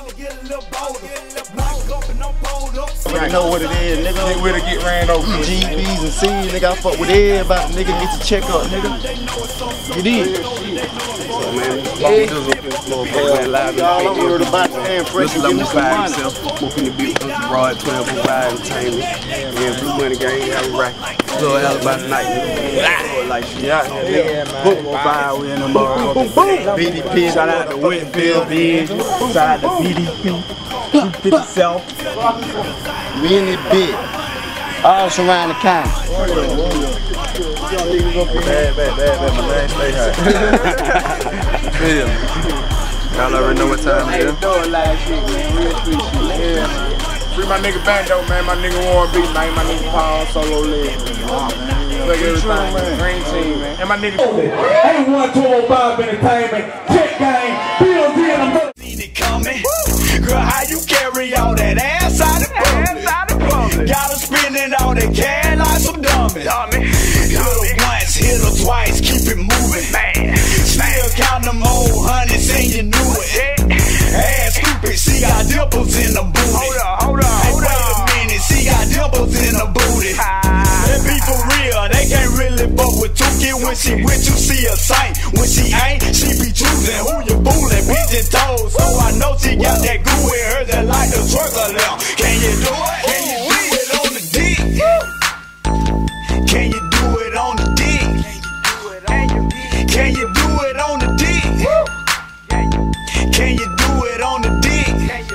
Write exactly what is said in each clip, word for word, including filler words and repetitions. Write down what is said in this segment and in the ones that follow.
You know what it is, nigga. Nigga with to get ran over. G Bs and C's, nigga. I fuck with everybody, nigga. Get your check up, nigga. Get in. So, man, yeah. Motherfucker, live y'all, I'm worried about the damn pressure. Give me some money. Smoking the beat, broad twelve for five entertainment. Yeah, Blue Money Gang, have a right. Little Alabama night, nigga. Like shit out here, yeah, man. Football fire, we in the motherfucker. B D P, shout out to Whitfield, B. Shout out to B D P. two fifty-seven. We in this bit. All surround the county. Bad, bad, bad, bad, my man, stay high. Feel me? Y'all already know what time it is. Free my nigga Bando, man. My nigga Warren B, man. My nigga Paul, Solo Leg. Look everything. Green team, man. And my nigga. eight one two oh five Entertainment. Check game. Bill D and I'm seen it coming. Girl, how you carry all that ass out of public? Got her spending all that cash like some dummy. Hit her once, hit her twice, keep it moving. Man, still count them old hundreds and you knew it. Ass stupid, she got dimples in the booty. Hold on, hold on, hey, wait a minute, she got dimples in the booty. That be for real, they can't really fuck with Tuki. When she with you, see a sight. When she ain't, she be choosing who you fooling, pigeon toes. So I know she got that goo in her that like the truck a little. Can you do it? Can you do it on the dick? Can you do it on the dick? Can you do it on the dick? Can you do it on the dick?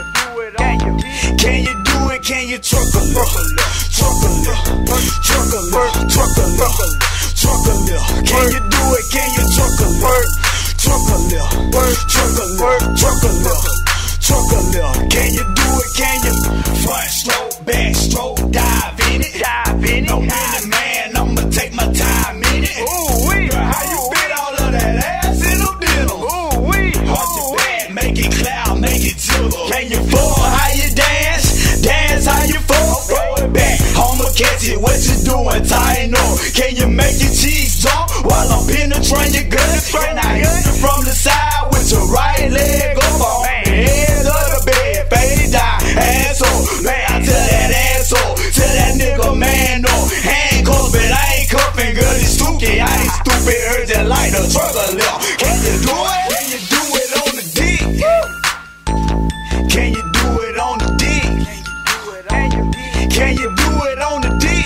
Can you do it? Can you truck a little? Truck a little, truck a little, truck a little, truck a little. Can you do it? Can you truck a little? Truck a little, truck a little, truck a little, truck a little. Can you do it? Can you front stroke, back stroke, dive in it, dive in it? I'm in it, man. I'ma take my time in it. Ooh wee, girl, how you fit all of that ass in them denim? Ooh wee, hold your back, make it cloud, make it jiggle. Can you fall? How you dance? Dance how you fall? Throw it back, I'ma catch it. What you doing? Tie no. Can you make your cheese jump while I'm penetrating your gut? Can I hit it from the side with your right leg up on the head of the bed? Fade down, asshole. Man, I tell that asshole, tell that nigga man no. Handcuff, but I ain't cuffing, girl. It's stupid. I ain't stupid. Heard that like the truck a little. Can you do it? Can you do it on the dick? Can you do it on the dick? Can you do it on the dick?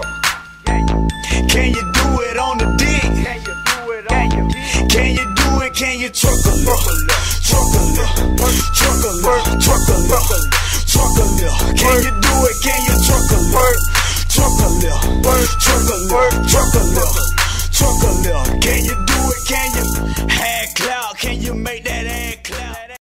Can you do it on the dick? Can you do it? Can you truck a little? Truck a little, truck a little, truck a little, truck a little. Can you do it? Can you truck a little? Truck a little, truck a little, truck a little, truck a little. Can you do it? Can you hand cloud? Can you make that hand cloud?